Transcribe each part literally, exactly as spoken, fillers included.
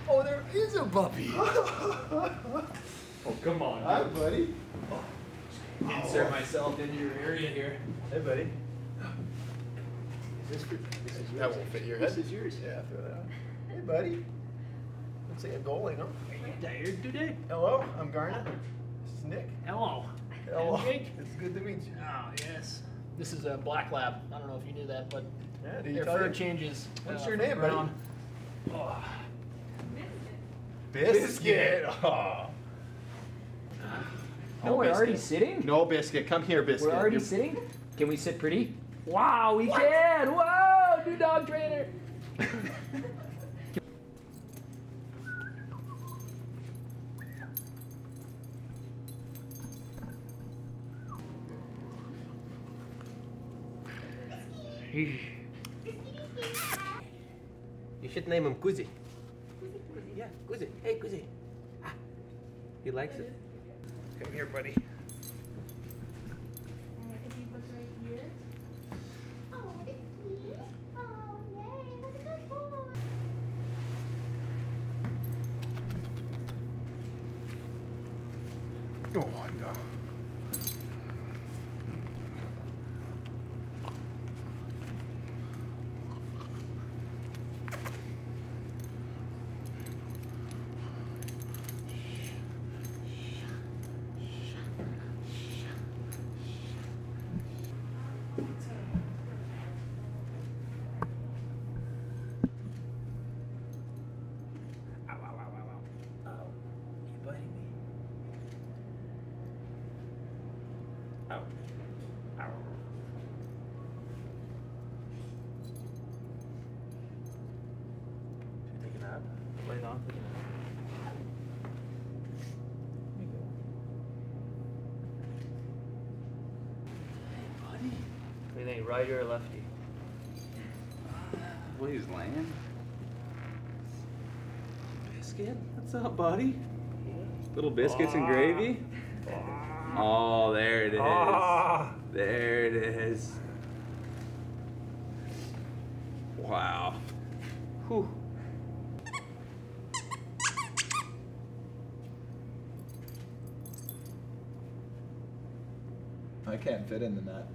Oh, there is a puppy. Oh, come on. Hi, buddy. Oh. Insert myself into your area here. Hey, buddy. Is this, for, this is yours? That won't fit your head. This is yours. Yeah, throw that on. Hey, buddy. Looks like a goalie, no? Are you tired today? Hello, I'm Garnet. This is Nick. Hello. Hello. Jake. It's good to meet you. Oh, yes. This is a black lab. I don't know if you knew that, but Yeah, do you their tell fur you? changes. What's uh, your from name, brown. buddy? Oh. Biscuit. Oh. Oh, we're already sitting? No, Biscuit. Come here, Biscuit. We're already You're... sitting? Can we sit pretty? Wow, we what? can! Whoa, new dog trainer! You should name him Kuzi. Yeah, Kuzi. Hey, Kuzi. Ah, he likes it. Come here, buddy. Oh, no. Ow. Ow. Should we take a nap? Lay down, take a nap. There you go. Hey, buddy. What do you think, righty or lefty? Well, he's laying. Biscuit? What's up, buddy? Little biscuits and gravy? Oh, there it is. Ah. There it is. Wow. Whew. I can't fit in the net.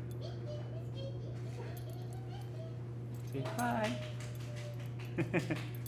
Say hi.